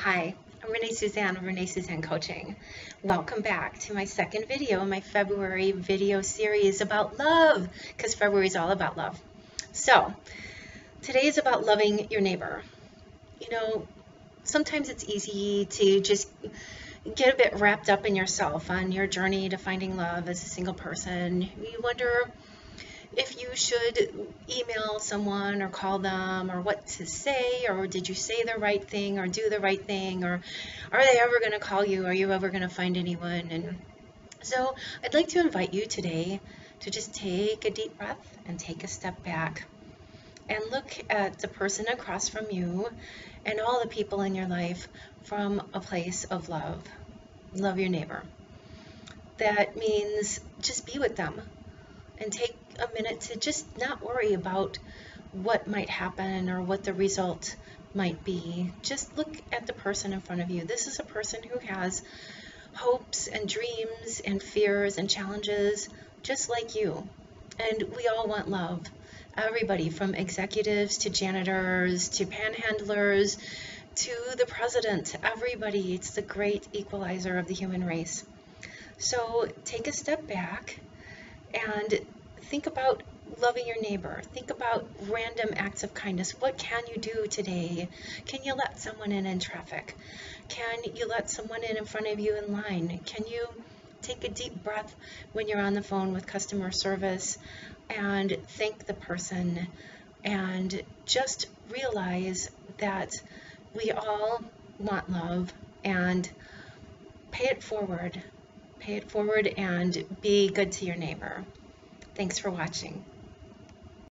Hi, I'm Renee Suzanne of Renee Suzanne Coaching. Welcome back to my second video in my February video series about love, because February is all about love. So, today is about loving your neighbor. You know, sometimes it's easy to just get a bit wrapped up in yourself on your journey to finding love as a single person. You wonder if you should email someone or call them, or what to say, or did you say the right thing or do the right thing, or are they ever going to call you? Are you ever going to find anyone? And so I'd like to invite you today to just take a deep breath and take a step back and look at the person across from you and all the people in your life from a place of love. Love your neighbor. That means just be with them and take a minute to just not worry about what might happen or what the result might be. Just look at the person in front of you. This is a person who has hopes and dreams and fears and challenges just like you. And we all want love. Everybody from executives to janitors to panhandlers to the president, everybody. It's the great equalizer of the human race. So take a step back and think about loving your neighbor. Think about random acts of kindness. What can you do today? Can you let someone in traffic? Can you let someone in front of you in line? Can you take a deep breath when you're on the phone with customer service and thank the person and just realize that we all want love and pay it forward. Pay it forward and be good to your neighbor. Thanks for watching.